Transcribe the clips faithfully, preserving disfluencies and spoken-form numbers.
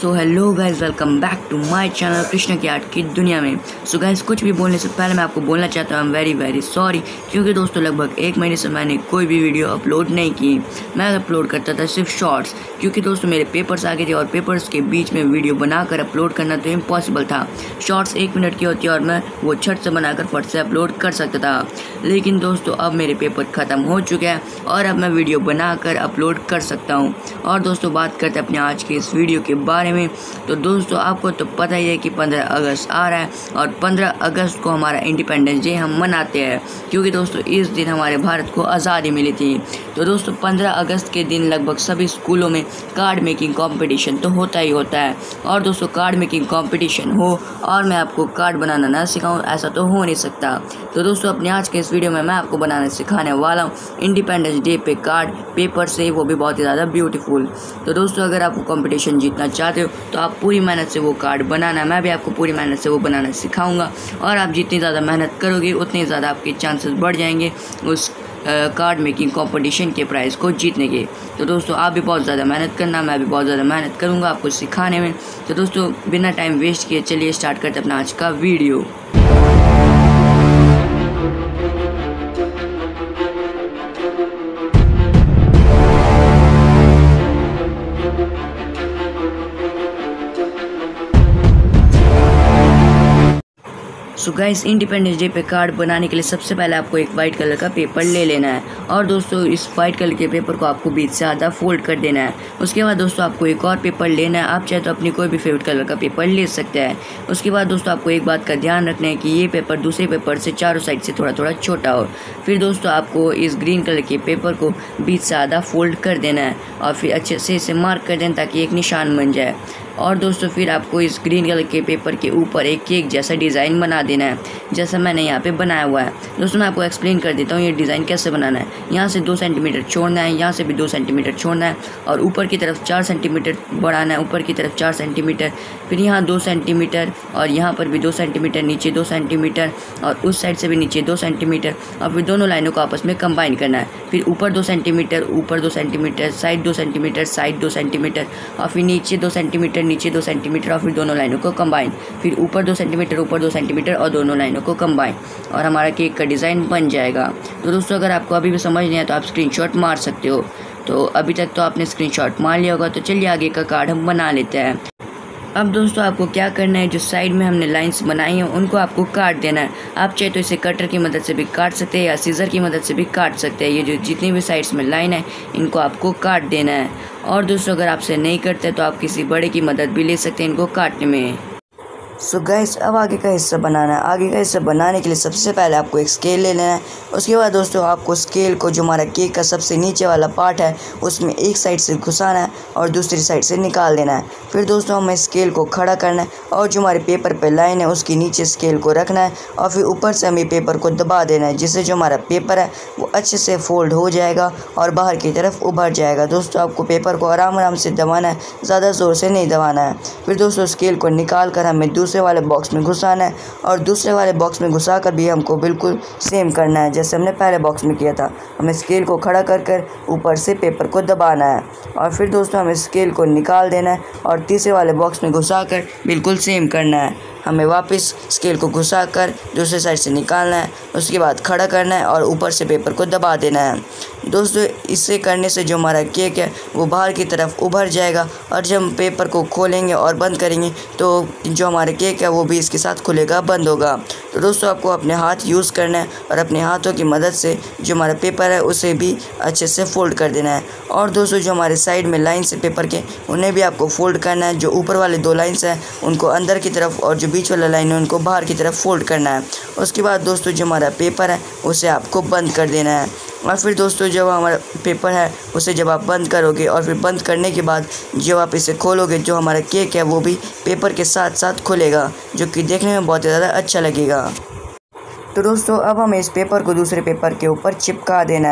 So hello guys, welcome back to my channel Krishna की art की दुनिया में। सो गाइस, कुछ भी बोलने से पहले मैं आपको बोलना चाहता हूँ I am very very sorry, क्योंकि दोस्तों लगभग एक महीने से मैंने कोई भी वीडियो अपलोड नहीं की। मैं अपलोड करता था सिर्फ शॉर्ट्स, क्योंकि दोस्तों मेरे पेपर्स आ गए थे और पेपर्स के बीच में वीडियो बनाकर अपलोड करना तो इम्पॉसिबल था। शॉर्ट्स एक मिनट की होती है और मैं वो छट से बनाकर फट से अपलोड कर सकता था, लेकिन दोस्तों अब मेरे पेपर ख़त्म हो चुके हैं और अब मैं वीडियो बनाकर अपलोड कर सकता हूँ। और दोस्तों बात करते हैं अपने आज के इस वीडियो के बारे में। तो दोस्तों आपको तो पता ही है कि पंद्रह अगस्त आ रहा है और पंद्रह अगस्त को हमारा इंडिपेंडेंस डे हम मनाते हैं, क्योंकि दोस्तों इस दिन हमारे भारत को आज़ादी मिली थी। तो दोस्तों पंद्रह अगस्त के दिन लगभग सभी स्कूलों में कार्ड मेकिंग कंपटीशन तो होता ही होता है। और दोस्तों कार्ड मेकिंग कंपटीशन हो और मैं आपको कार्ड बनाना ना सिखाऊं, ऐसा तो हो नहीं सकता। तो दोस्तों अपने आज के इस वीडियो में मैं आपको बनाना सिखाने वाला हूँ इंडिपेंडेंस डे पे कार्ड पेपर से, वो भी बहुत ही ज़्यादा ब्यूटीफुल। तो दोस्तों अगर आप कंपटीशन जीतना चाहते हो तो आप पूरी मेहनत से वो कार्ड बनाना, मैं भी आपको पूरी मेहनत से वो बनाना सिखाऊंगा। और आप जितनी ज़्यादा मेहनत करोगे उतने ज़्यादा आपके चांसेस बढ़ जाएंगे उस कार्ड मेकिंग कंपटीशन के प्राइज़ को जीतने के। तो दोस्तों आप भी बहुत ज़्यादा मेहनत करना, मैं भी बहुत ज़्यादा मेहनत करूँगा आपको सिखाने में। तो दोस्तों बिना टाइम वेस्ट किए चलिए स्टार्ट करते अपना आज का video. So guys, independence day पे कार्ड बनाने के लिए सबसे पहले आपको एक वाइट कलर का पेपर ले लेना है और दोस्तों इस वाइट कलर के पेपर को आपको बीच से आधा फोल्ड कर देना है। उसके बाद दोस्तों आपको एक और पेपर लेना है, आप चाहे तो अपनी कोई भी फेवरेट कलर का पेपर ले सकते हैं। उसके बाद दोस्तों आपको एक बात का ध्यान रखना है कि ये पेपर दूसरे पेपर से चारों साइड से थोड़ा थोड़ा छोटा हो। फिर दोस्तों आपको इस ग्रीन कलर के पेपर को बीच से आधा फोल्ड कर देना है और फिर अच्छे से इसे मार्क कर देना ताकि एक निशान बन जाए। और दोस्तों फिर आपको इस ग्रीन कलर के पेपर के ऊपर एक केक जैसा डिज़ाइन बना देना है, जैसा मैंने यहाँ पे बनाया हुआ है। दोस्तों मैं आपको एक्सप्लेन कर देता हूँ ये डिज़ाइन कैसे बनाना है। यहाँ से दो सेंटीमीटर छोड़ना है, यहाँ से भी दो सेंटीमीटर छोड़ना है और ऊपर की तरफ चार सेंटीमीटर बढ़ाना है, ऊपर की तरफ चार सेंटीमीटर, फिर यहाँ दो सेंटीमीटर और यहाँ पर भी दो सेंटीमीटर, नीचे दो सेंटीमीटर और उस साइड से भी नीचे दो सेंटीमीटर और फिर दोनों लाइनों को आपस में कंबाइन करना है। फिर ऊपर दो सेंटीमीटर, ऊपर दो सेंटीमीटर, साइड दो सेंटीमीटर, साइड दो सेंटीमीटर और फिर नीचे दो सेंटीमीटर, नीचे दो सेंटीमीटर और फिर दोनों लाइनों को कंबाइन, फिर ऊपर दो सेंटीमीटर, ऊपर दो सेंटीमीटर और दोनों लाइनों को कंबाइन और हमारा केक का डिज़ाइन बन जाएगा। तो दोस्तों अगर आपको अभी भी समझ नहीं आया तो आप स्क्रीनशॉट मार सकते हो। तो अभी तक तो आपने स्क्रीनशॉट मार लिया होगा, तो चलिए आगे का कार्ड हम बना लेते हैं। अब दोस्तों आपको क्या करना है, जो साइड में हमने लाइंस बनाई हैं उनको आपको काट देना है। आप चाहे तो इसे कटर की मदद से भी काट सकते हैं या सीज़र की मदद से भी काट सकते हैं। ये जो जितनी भी साइड्स में लाइन है इनको आपको काट देना है। और दोस्तों अगर आपसे नहीं करते तो आप किसी बड़े की मदद भी ले सकते हैं इनको काटने में। सो so गाइस, अब आगे का हिस्सा बनाना है। आगे का हिस्सा बनाने के लिए सबसे पहले आपको एक स्केल ले लेना है। उसके बाद दोस्तों आपको स्केल को जो हमारा केक का सबसे नीचे वाला पार्ट है उसमें एक साइड से घुसाना है और दूसरी साइड से निकाल देना है। फिर दोस्तों हमें स्केल को खड़ा करना है और जो हमारे पेपर पे लाइन है उसके नीचे स्केल को रखना है और फिर ऊपर से हमें पेपर को दबा देना है, जिससे जो हमारा पेपर है वो अच्छे से फोल्ड हो जाएगा और बाहर की तरफ उभर जाएगा। दोस्तों आपको पेपर को आराम आराम से दबाना है, ज़्यादा ज़ोर से नहीं दबाना है। फिर दोस्तों स्केल को निकाल कर हमें दूसरे वाले बॉक्स में घुसाना है और दूसरे वाले बॉक्स में घुसा कर भी हमको बिल्कुल सेम करना है जैसे हमने पहले बॉक्स में किया था। हमें स्केल को खड़ा कर कर ऊपर से पेपर को दबाना है और फिर दोस्तों हमें स्केल को निकाल देना है और तीसरे वाले बॉक्स में घुसा कर बिल्कुल सेम करना है। हमें वापस स्केल को घुसा कर दूसरे साइड से निकालना है, उसके बाद खड़ा करना है और ऊपर से पेपर को दबा देना है। दोस्तों इससे करने से जो हमारा केक है वो बाहर की तरफ उभर जाएगा और जब हम पेपर को खोलेंगे और बंद करेंगे तो जो हमारा केक है वो भी इसके साथ खुलेगा, बंद होगा। तो दोस्तों आपको अपने हाथ यूज़ करना है और अपने हाथों की मदद से जो हमारा पेपर है उसे भी अच्छे से फोल्ड कर देना है। और दोस्तों जो हमारे साइड में लाइन्स है पेपर के उन्हें भी आपको फोल्ड करना है। जो ऊपर वाले दो लाइन्स हैं उनको अंदर की तरफ और जो बीच वाला लाइन है उनको बाहर की तरफ फोल्ड करना है। उसके बाद दोस्तों जो हमारा पेपर है उसे आपको बंद कर देना है। और फिर दोस्तों जब हमारा पेपर है उसे जब आप बंद करोगे और फिर बंद करने के बाद जब आप इसे खोलोगे जो हमारा केक है वो भी पेपर के साथ साथ खुलेगा, जो कि देखने में बहुत ज़्यादा अच्छा लगेगा। तो दोस्तों अब हमें इस पेपर को दूसरे पेपर के ऊपर चिपका देना है।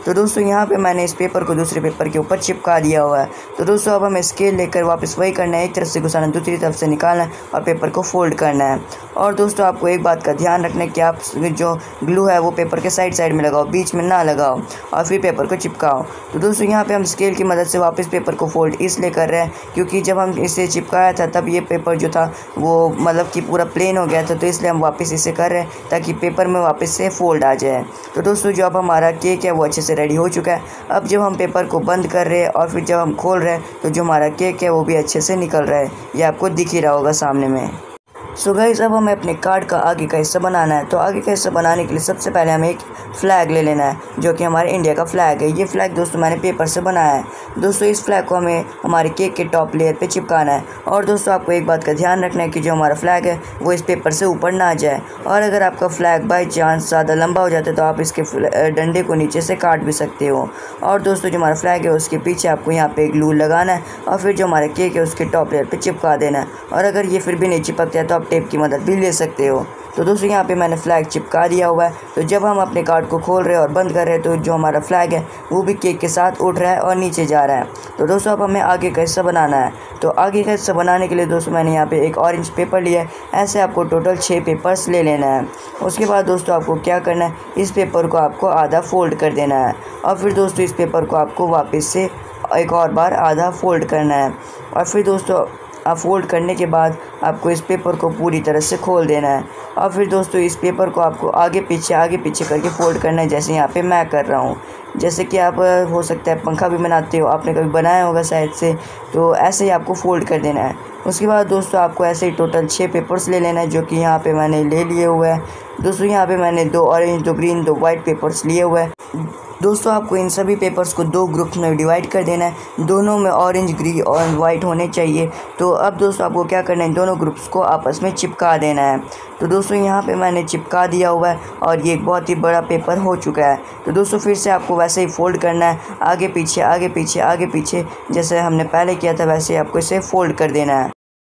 तो दोस्तों यहाँ पे मैंने इस पेपर को दूसरे पेपर के ऊपर चिपका दिया हुआ है। तो दोस्तों अब हमें स्केल लेकर वापस वही करना है, एक तरफ से घुसाना दूसरी तरफ से निकालना है और पेपर को फोल्ड करना है। और दोस्तों आपको एक बात का ध्यान रखना है कि आप जो ग्लू है वो पेपर के साइड साइड में लगाओ, बीच में ना लगाओ और फिर पेपर को चिपकाओ। तो दोस्तों यहाँ पे हम स्केल की मदद से वापस पेपर को फोल्ड इसलिए कर रहे हैं क्योंकि जब हम इसे चिपकाया था तब ये पेपर जो था वो मतलब कि पूरा प्लेन हो गया था, तो इसलिए हम वापस इसे कर रहे हैं ताकि पेपर में वापस से फोल्ड आ जाए। तो दोस्तों जो अब हमारा केक है वो अच्छे से रेडी हो चुका है। अब जब हम पेपर को बंद कर रहे हैं और फिर जब हम खोल रहे हैं तो जो हमारा केक है वो भी अच्छे से निकल रहा है, ये आपको दिख ही रहा होगा सामने में। सो गाइस अब हमें अपने कार्ड का आगे का हिस्सा बनाना है। तो आगे का हिस्सा बनाने के लिए सबसे पहले हमें एक फ़्लैग ले लेना है जो कि हमारे इंडिया का फ़्लैग है। ये फ़्लैग दोस्तों मैंने पेपर से बनाया है। दोस्तों इस फ्लैग को हमें हमारे केक के टॉप लेयर पे चिपकाना है। और दोस्तों आपको एक बात का ध्यान रखना है कि जो हमारा फ़्लैग है वो इस पेपर से ऊपर ना जाए। और अगर आपका फ़्लैग बाई चांस ज़्यादा लंबा हो जाता है तो आप इसके डंडे को नीचे से काट भी सकते हो। और दोस्तों जो हमारा फ़्लैग है उसके पीछे आपको यहाँ पर ग्लू लगाना है और फिर जो हमारा केक है उसके टॉप लेयर पर चिपका देना है। और अगर ये फिर भी नहीं चिपकता है तो आप टेप की मदद भी ले सकते हो। तो दोस्तों यहाँ पे मैंने फ़्लैग चिपका दिया हुआ है। तो जब हम अपने कार्ड को खोल रहे हैं और बंद कर रहे हैं तो जो हमारा फ़्लैग है वो भी केक के साथ उठ रहा है और नीचे जा रहा है। तो दोस्तों अब हमें आगे का हिस्सा बनाना है। तो आगे का हिस्सा बनाने के लिए दोस्तों मैंने यहाँ पे एक ऑरेंज पेपर लिया है। ऐसे आपको टोटल छः पेपर्स ले लेना है। उसके बाद दोस्तों आपको क्या करना है, इस पेपर को आपको आधा फोल्ड कर देना है और फिर दोस्तों इस पेपर को आपको वापस से एक और बार आधा फोल्ड करना है। और फिर दोस्तों आप फोल्ड करने के बाद आपको इस पेपर को पूरी तरह से खोल देना है। और फिर दोस्तों इस पेपर को आपको आगे पीछे आगे पीछे करके फ़ोल्ड करना है, जैसे यहाँ पे मैं कर रहा हूँ। जैसे कि आप हो सकता है पंखा भी बनाते हो, आपने कभी बनाया होगा शायद से, तो ऐसे ही आपको फ़ोल्ड कर देना है। उसके बाद दोस्तों आपको ऐसे ही टोटल छः पेपर्स ले लेना है जो कि यहाँ पे मैंने ले लिए हुए हैं। दोस्तों यहाँ पे मैंने दो ऑरेंज, दो ग्रीन, दो वाइट पेपर्स लिए हुए हैं। दोस्तों आपको इन सभी पेपर्स को दो ग्रुप्स में डिवाइड कर देना है, दोनों में ऑरेंज, ग्रीन और वाइट होने चाहिए। तो अब दोस्तों आपको क्या करना है, दोनों ग्रुप्स को आपस में चिपका देना है। तो दोस्तों यहाँ पे मैंने चिपका दिया हुआ है और ये एक बहुत ही बड़ा पेपर हो चुका है। तो दोस्तों फिर से आपको वैसे ही फोल्ड करना है, आगे पीछे आगे पीछे आगे पीछे, जैसे हमने पहले किया था वैसे आपको इसे फोल्ड कर देना है।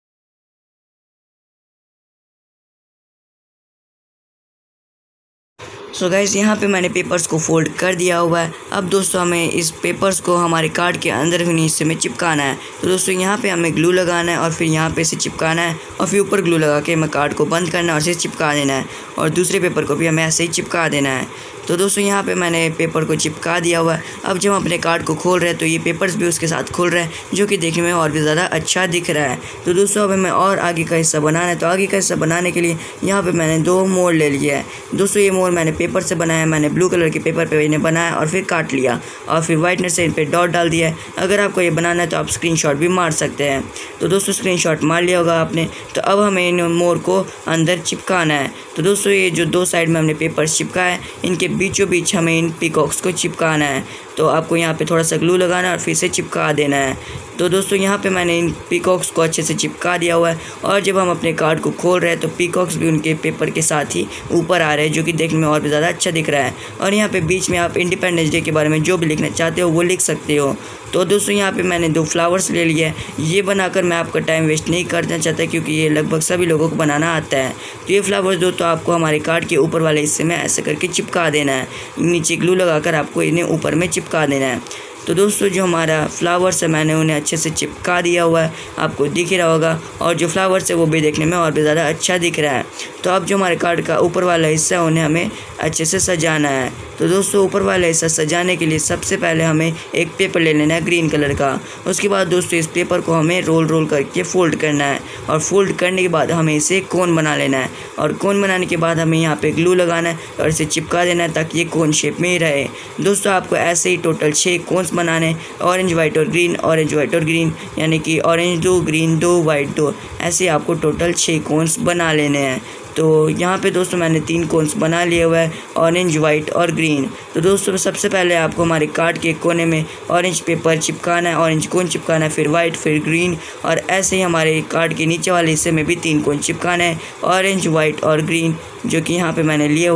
सो गाइस यहाँ पे मैंने पेपर्स को फोल्ड कर दिया हुआ है। अब दोस्तों हमें इस पेपर्स को हमारे कार्ड के अंदर हिस्से में चिपकाना है। तो दोस्तों यहाँ पे हमें ग्लू लगाना है और फिर यहाँ पे से चिपकाना है और फिर ऊपर ग्लू लगा के हमें कार्ड को बंद करना है और इसे चिपका देना है। और दूसरे पेपर को भी हमें ऐसे ही चिपका देना है। तो दोस्तों यहाँ पे मैंने पेपर को चिपका दिया हुआ है। अब जब हम अपने कार्ड को खोल रहे हैं तो ये पेपर्स भी उसके साथ खोल रहे हैं, जो कि देखने में और भी ज़्यादा अच्छा दिख रहा है। तो दोस्तों अब हमें और आगे का हिस्सा बनाना है। तो आगे का हिस्सा बनाने के लिए यहाँ पे मैंने दो मोड़ ले लिया है। दोस्तों ये मोड़ मैंने पेपर से बनाया, मैंने ब्लू कलर के पेपर पे इन्हें बनाया और फिर काट लिया और फिर वाइटनर से इन पर डॉट डाल दिया है। अगर आपको ये बनाना है तो आप स्क्रीनशॉट भी मार सकते हैं। तो दोस्तों स्क्रीनशॉट मार लिया होगा आपने। तो अब हमें इन मोड़ को अंदर चिपकाना है। तो दोस्तों ये जो दो साइड में हमने पेपर चिपका है, इनके बीचों बीच हमें इन पीकॉक्स को चिपकाना है। तो आपको यहाँ पे थोड़ा सा ग्लू लगाना है और फिर से चिपका देना है। तो दोस्तों यहाँ पे मैंने इन पीकॉक्स को अच्छे से चिपका दिया हुआ है। और जब हम अपने कार्ड को खोल रहे हैं तो पीकॉक्स भी उनके पेपर के साथ ही ऊपर आ रहे हैं, जो कि देखने में और भी ज़्यादा अच्छा दिख रहा है। और यहाँ पे बीच में आप इंडिपेंडेंस डे के बारे में जो भी लिखना चाहते हो वो लिख सकते हो। तो दोस्तों यहाँ पे मैंने दो फ्लावर्स ले लिए हैं। ये बनाकर मैं आपका टाइम वेस्ट नहीं करना चाहता क्योंकि ये लगभग सभी लोगों को बनाना आता है। तो ये फ्लावर्स दो तो आपको हमारे कार्ड के ऊपर वाले हिस्से में ऐसे करके चिपका देना है। नीचे ग्लू लगाकर आपको इन्हें ऊपर में चिपका देना है। तो दोस्तों जो हमारा फ्लावर्स है मैंने उन्हें अच्छे से चिपका दिया हुआ है, आपको दिख ही रहा होगा। और जो फ्लावर्स है वो भी देखने में और भी ज़्यादा अच्छा दिख रहा है। तो अब जो हमारे कार्ड का ऊपर वाला हिस्सा है उन्हें हमें अच्छे से सजाना है। तो दोस्तों ऊपर वाला हिस्सा सजाने के लिए सबसे पहले हमें एक पेपर ले लेना है ग्रीन कलर का। उसके बाद दोस्तों इस पेपर को हमें रोल रोल करके फ़ोल्ड करना है और फोल्ड करने के बाद हमें इसे कोन बना लेना है। और कोन बनाने के बाद हमें यहाँ पे ग्लू लगाना है और इसे चिपका देना है ताकि ये कोन शेप में ही रहे। दोस्तों आपको ऐसे ही टोटल छः कोन्स बनाने, ऑरेंज वाइट और ग्रीन, ऑरेंज वाइट और ग्रीन, यानी कि ऑरेंज दो, ग्रीन दो, वाइट दो, ऐसे आपको टोटल छः कोन्स बना लेने हैं। तो यहाँ पे दोस्तों मैंने तीन कोन्स बना लिए हुआ है, ऑरेंज, वाइट और ग्रीन। तो दोस्तों सबसे पहले आपको हमारे कार्ड के कोने में ऑरेंज पेपर चिपकाना है, ऑरेंज कोन चिपकाना है, फिर वाइट, फिर ग्रीन, और ऐसे ही हमारे कार्ड के नीचे वाले हिस्से में भी तीन कोन चिपकाना है, ऑरेंज, वाइट और ग्रीन, जो कि यहाँ पे मैंने लिए हुआ है।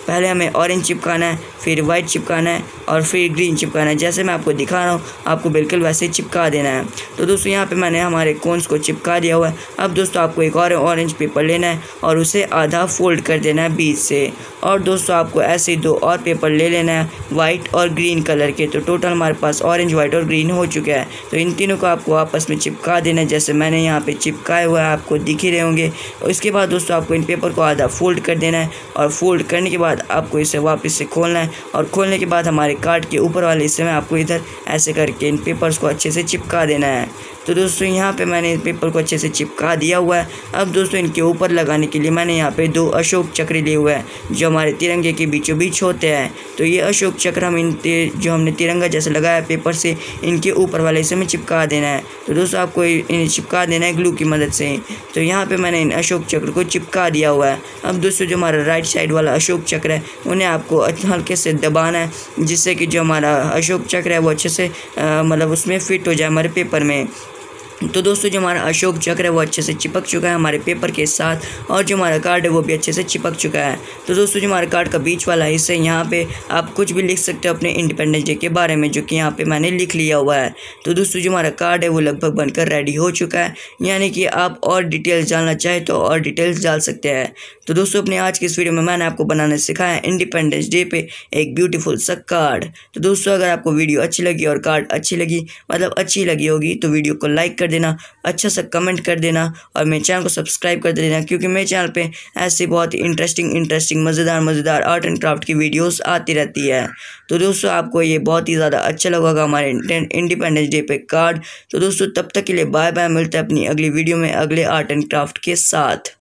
पहले हमें ऑरेंज चिपकाना है, फिर वाइट चिपकाना है और फिर ग्रीन चिपकाना है। जैसे मैं आपको दिखा रहा हूँ आपको बिल्कुल वैसे ही चिपका देना है। तो दोस्तों यहाँ पे मैंने हमारे कोन्स को चिपका दिया हुआ है। अब दोस्तों आपको एक और ऑरेंज पेपर लेना है और उसे आधा फोल्ड कर देना है बीच से। और दोस्तों आपको ऐसे दो और पेपर ले लेना है वाइट और ग्रीन कलर के। तो टोटल हमारे पास ऑरेंज, वाइट और ग्रीन हो चुका है। तो इन तीनों को आपको आपस में चिपका देना है, जैसे मैंने यहाँ पे चिपकाए हुआ है आपको दिख ही रहे होंगे। और इसके बाद दोस्तों आपको इन पेपर को आधा फोल्ड कर देना है और फोल्ड करने के बाद आपको इसे वापस से खोलना है। और खोलने के बाद हमारे कार्ड के ऊपर वाले हिस्से में आपको इधर ऐसे करके इन पेपर्स को अच्छे से चिपका देना है। तो दोस्तों यहाँ पे मैंने इस पेपर को अच्छे से चिपका दिया हुआ है। अब दोस्तों इनके ऊपर लगाने के लिए मैंने यहाँ पे दो अशोक चक्र लिए हुए हैं जो हमारे तिरंगे के बीचों बीच होते हैं। तो ये अशोक चक्र हम इन जो हमने तिरंगा जैसे लगाया पेपर से इनके ऊपर वाले हिस्से में चिपका देना है। तो दोस्तों आपको इन्हें चिपका देना है ग्लू की मदद से। तो यहाँ पे मैंने इन अशोक चक्र को चिपका दिया हुआ है। अब दोस्तों जो हमारा राइट साइड वाला अशोक चक्र है उन्हें आपको हल्के से दबाना है, जिससे कि जो हमारा अशोक चक्र है वो अच्छे से मतलब उसमें फिट हो जाए हमारे पेपर में। तो दोस्तों जो हमारा अशोक चक्र है वो अच्छे से चिपक चुका है हमारे पेपर के साथ, और जो हमारा कार्ड है वो भी अच्छे से चिपक चुका है। तो दोस्तों जो हमारे कार्ड का बीच वाला हिस्सा है यहाँ पे आप कुछ भी लिख सकते हो अपने इंडिपेंडेंस डे के बारे में, जो कि यहाँ पे मैंने लिख लिया हुआ है। तो दोस्तों जो हमारा कार्ड है वो लगभग बनकर रेडी हो चुका है, यानी कि आप और डिटेल्स डालना चाहें तो और डिटेल्स डाल सकते हैं। तो दोस्तों अपने आज की इस वीडियो में मैंने आपको बनाना सिखाया है इंडिपेंडेंस डे पे एक ब्यूटीफुल सा कार्ड। तो दोस्तों अगर आपको वीडियो अच्छी लगी और कार्ड अच्छी लगी मतलब अच्छी लगी होगी तो वीडियो को लाइक कर देना, अच्छा सा कमेंट कर देना और मेरे चैनल को सब्सक्राइब कर देना, क्योंकि मेरे चैनल पे ऐसे बहुत ही इंटरेस्टिंग इंटरेस्टिंग मज़ेदार मज़ेदार आर्ट एंड क्राफ्ट की वीडियोस आती रहती है। तो दोस्तों आपको ये बहुत ही ज़्यादा अच्छा लगा होगा हमारे इंडिपेंडेंस डे पे कार्ड। तो दोस्तों तब तक के लिए बाय बाय, मिलते हैं अपनी अगली वीडियो में अगले आर्ट एंड क्राफ्ट के साथ।